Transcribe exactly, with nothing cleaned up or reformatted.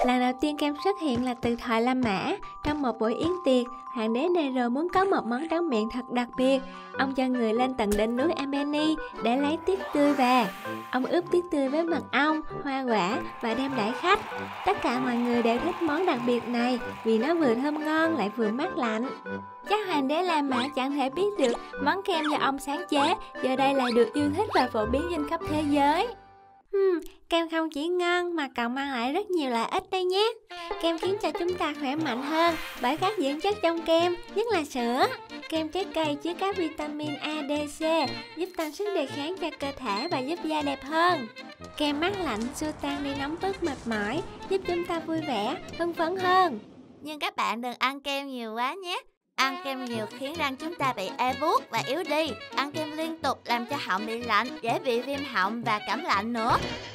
Lần đầu tiên kem xuất hiện là từ thời La Mã. Trong một buổi yến tiệc, hoàng đế Nero muốn có một món tráng miệng thật đặc biệt. Ông cho người lên tận đỉnh núi Ameni để lấy tiết tươi về. Ông ướp tiết tươi với mật ong, hoa quả và đem đãi khách. Tất cả mọi người đều thích món đặc biệt này vì nó vừa thơm ngon lại vừa mát lạnh. Chắc hoàng đế La Mã chẳng thể biết được món kem do ông sáng chế giờ đây lại được yêu thích và phổ biến trên khắp thế giới. Hmm, kem không chỉ ngon mà còn mang lại rất nhiều lợi ích đây nhé. Kem khiến cho chúng ta khỏe mạnh hơn bởi các dưỡng chất trong kem, nhất là sữa. Kem trái cây chứa các vitamin A, D, C giúp tăng sức đề kháng cho cơ thể và giúp da đẹp hơn. Kem mát lạnh xua tan đi nóng bức mệt mỏi, giúp chúng ta vui vẻ, hưng phấn hơn. Nhưng các bạn đừng ăn kem nhiều quá nhé. Ăn kem nhiều khiến răng chúng ta bị ê buốt và yếu đi. Ăn kem liên tục làm cho họng bị lạnh, dễ bị viêm họng và cảm lạnh nữa.